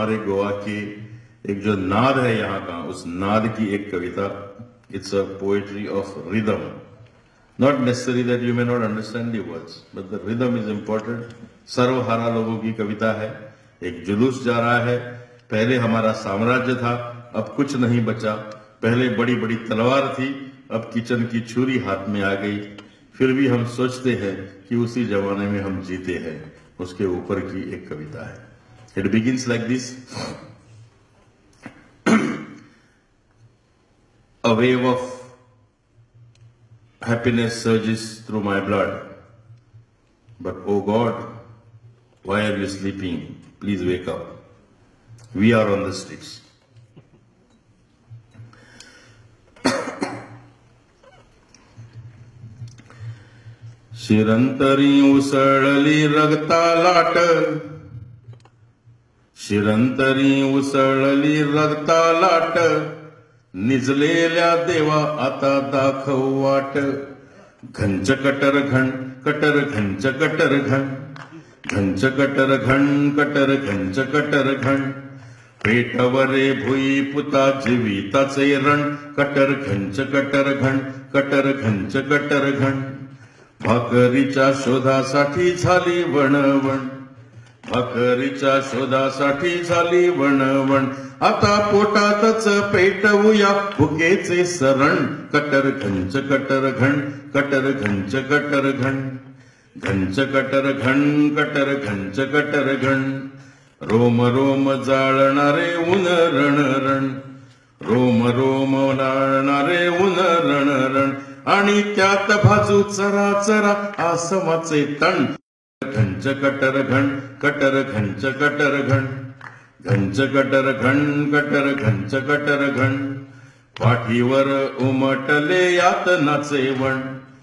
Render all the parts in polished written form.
हमारे गोवा के एक जो नाद है यहाँ का, उस नाद की एक कविता. It's a poetry of rhythm. Not necessary that you may not understand the words, but the rhythm is important. सर्वहारा लोगों की कविता है. एक जुलूस जा रहा है. पहले हमारा साम्राज्य था, अब कुछ नहीं बचा. पहले बड़ी बड़ी तलवार थी, अब किचन की छुरी हाथ में आ गई. फिर भी हम सोचते हैं कि उसी जमाने में हम जीते हैं. उसके ऊपर की एक कविता है. It begins like this. A wave of happiness surges through my blood. But oh God, why are you sleeping? Please wake up. We are on the streets. शिरंतरी उसळली रगता लाट. शिरंतरी उसळली रगता लाट. निजलेल्या देवा आता दाखव वाट. घंच कटर घण कटर घंच कटर घण. घंच कटर घण कटर घंच कटर घण. पेटवरे भुई पुता जीविताचे रण. कटर घंच कटर घण कटर घंच कटर घण. भाकरीच्या शोधासाठी झाली वणवण. भाकरीच्या शोधासाठी झाली वणवण. आता पोटातच पेटवूया भुकेचे सरण. कटर घंच कटर घण कटर घंच कटर घण. घंच कटर घण कटर घंच कटर घण. रोम रोम जाळणारे ऊन रण रण. रोम रोम जाळणारे ऊन रण रण. आणि त्यात भाजू चरा चरा आसमाचे तण. घंच कटर घण कटर घंच कटर घण. घंच कटर घण कटर घंच कटर घण. पाठीवर उमटले यातनाचे वण.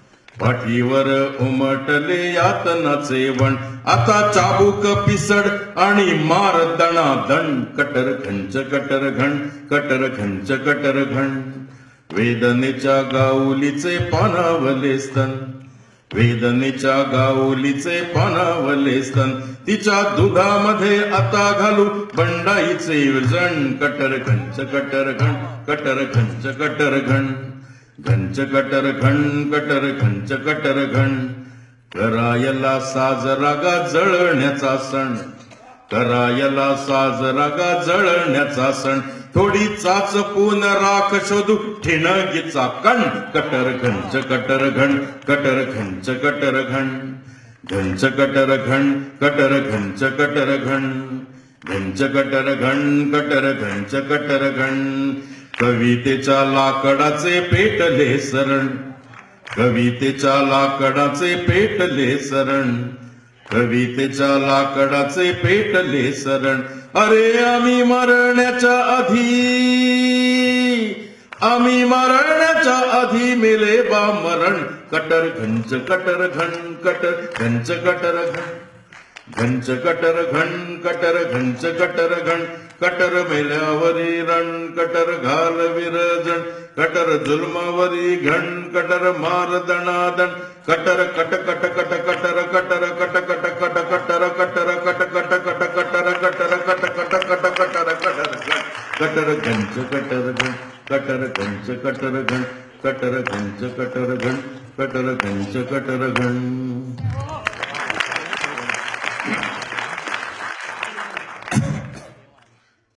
पाठीवर उमटले यातनाचे वण. आता चाबूक पिसड आणि मार दणादण. कटर घंच कटर घण कटर घंच कटर घण. वेदनेच्या गाऊलीचे पानावले स्तन. वेदनेच्या गाऊलीचे पानावले स्तन. तिच्या दुधामध्ये आता घालू बंडाईचे विरजण. कटर घंच कटर घण कटर घंच कटर घण. घंच कटर घण कटर घंच कटर घण. करायला साजरागा जळण्याचा सण. करायला साजरागा जळण्याचा सण. थोडी चाचपून राख शोधू ठिणगीचा कण. कटर घंच कटर घण कटर घंच कटर घण. घंच कटर घण कटर घंच कटर घण. घंच कटर घण कटर घंच कटर घण. कवितेच्या लाकडाचे पेटले सरण. कवितेच्या लाकडाचे पेटले सरण. कवितेच्या लाकडाचे पेटले सरण. अरे आम्ही मरण्याच्या आधी, आम्ही मरण्याच्या आधी मेले बा मरण. कटर घंच कटर घण कटर घंच कटर घण. घंच कटर घण कटर घंच कटर घण. कटर मेल्यावरी रण कटर घाल विरजण. कटर जुलमावरी घण कटर मार दणादण. कटर कट कट कट कटर कटर कट कट कट कटर कटर कट कट कट कटर कटर कट कट कट कटर कटर कटर घंच कटर घण कटर घंच कटर घण. कटर घंच कटर घण कटर घंच कटर घण.